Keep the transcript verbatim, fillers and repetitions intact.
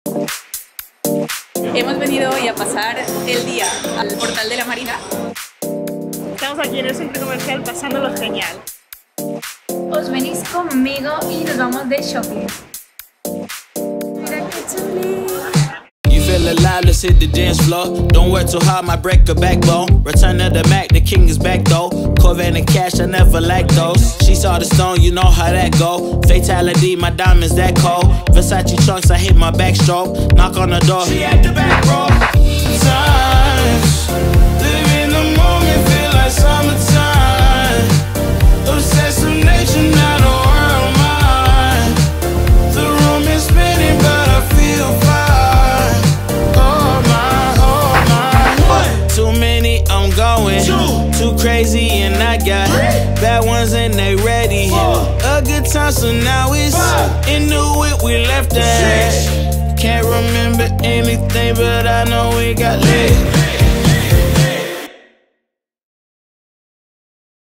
Hemos venido hoy a pasar el día al portal de la Marina. Estamos aquí en el centro comercial pasándolo genial. Os venís conmigo y nos vamos de shopping. Mira qué chuli. You feel alive, let's hit the dance floor. Don't work too hard, might break a backbone. Return to the Mac, the king is back though. Corvette and cash, I never lack those. She saw the stone, you know how that go. Fatality, my diamonds that cold. Versace trunks, I hit my backstroke. Knock on the door, she at the back row. Times, live in the moment, feel like summertime. Obsessed with nature, now the world mine. The room is spinning, but I feel fine. Oh my, oh my. Too many, I'm going. Too crazy, and I got bad ones, and they ready. A good time, so now it's in the whip we left at. Can't remember anything, but I know we got lit.